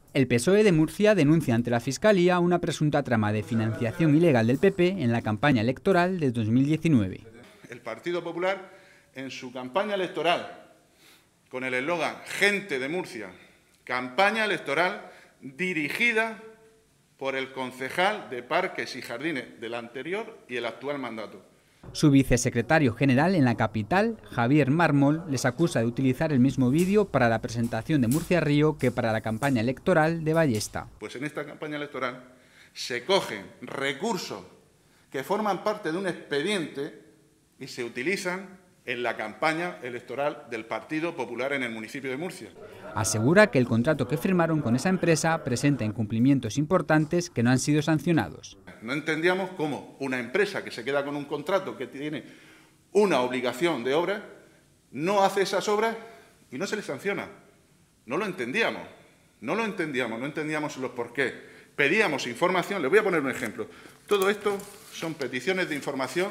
El PSOE de Murcia denuncia ante la Fiscalía una presunta trama de financiación ilegal del PP en la campaña electoral de 2019. El Partido Popular, en su campaña electoral, con el eslogan Gente de Murcia, campaña electoral dirigida por el concejal de Parques y Jardines del anterior y el actual mandato. Su vicesecretario general en la capital, Javier Mármol, les acusa de utilizar el mismo vídeo para la presentación de Murcia Río que para la campaña electoral de Ballesta. Pues en esta campaña electoral se cogen recursos que forman parte de un expediente y se utilizan en la campaña electoral del Partido Popular en el municipio de Murcia. Asegura que el contrato que firmaron con esa empresa presenta incumplimientos importantes que no han sido sancionados. No entendíamos cómo una empresa que se queda con un contrato que tiene una obligación de obra no hace esas obras y no se le sanciona. No lo entendíamos, no entendíamos los porqués. Pedíamos información, les voy a poner un ejemplo. Todo esto son peticiones de información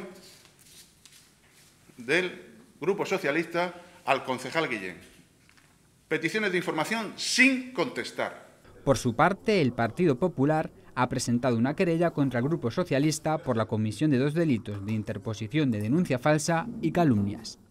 del Grupo Socialista al concejal Guillén. Peticiones de información sin contestar. Por su parte, el Partido Popular ha presentado una querella contra el Grupo Socialista por la comisión de 2 delitos de interposición de denuncia falsa y calumnias.